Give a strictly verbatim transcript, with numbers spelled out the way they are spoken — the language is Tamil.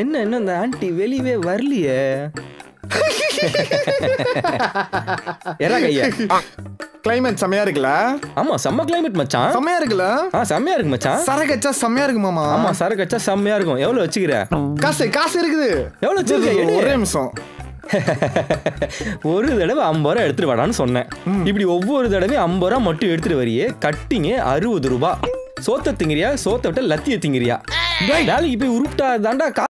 என்ன என்ன இந்த ஆண்டி வெளியவே வரலையே? ஏறா கையா. கிளைமேட் செமையா இருக்குல்ல? ஆமா செம்ம கிளைமேட் மச்சான். செமையா இருக்குல்ல? ஆ செம்மையா இருக்கு மச்சான். சரக்கு அச்சா செமையா இருக்கு மாமா. ஆமா சரக்கு அச்சா செம்மையா இருக்கும். எவ்வளவு வச்சுக்கிற? காசு காசு இருக்குது. எவ்வளவு வச்சுக்கிற? ஒரே நிமிஷம். ஒரு தடவை ஐம்பது ரூபா எடுத்துட்டு வாடான்னு சொன்னேன். இப்படி ஒவ்வொரு தடவையும் ஐம்பது ரூபா மட்டும் எடுத்துட்டு வரியே. கட்டிங்க அறுபது ரூபா. சோத்த திங்கிறியா? சோத்த விட்ட லத்திய திங்கிறியா? வேலைக்கு போய் உருப்பிட்டா தாண்டா